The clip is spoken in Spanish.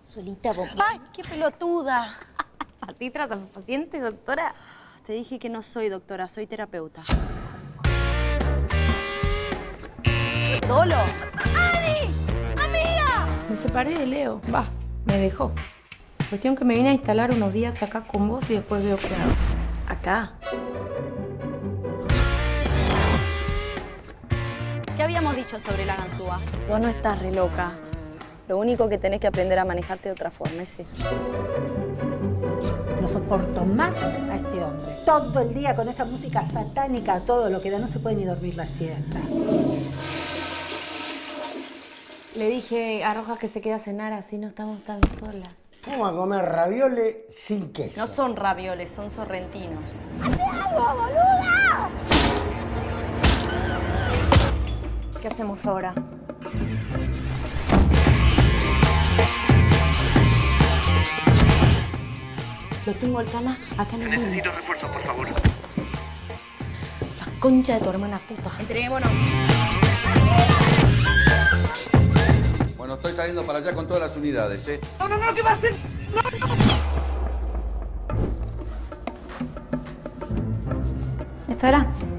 Solita vos. ¡Ay, qué pelotuda! ¿Así tras a su paciente, doctora? Te dije que no soy doctora, soy terapeuta. ¡Dolo! ¡Ani! ¡Amiga! Me separé de Leo. Va, me dejó. Cuestión que me vine a instalar unos días acá con vos y después veo qué hago. ¿Acá? ¿Qué habíamos dicho sobre la ganzúa? Vos no estás re loca. Lo único que tenés que aprender a manejarte de otra forma es eso. No soporto más a este hombre. Todo el día con esa música satánica, todo lo que da, no se puede ni dormir la siesta. Le dije a Rojas que se quede a cenar, así no estamos tan solas. ¿Cómo va a comer ravioles sin queso? No son ravioles, son sorrentinos. ¡Hace algo, boluda! ¿Qué hacemos ahora? Lo tengo el cana acá en el living. Necesito refuerzos, por favor. La concha de tu hermana puta. Entreguémonos. Bueno, estoy saliendo para allá con todas las unidades, ¿eh? No, ¿qué va a hacer? ¿Esto era?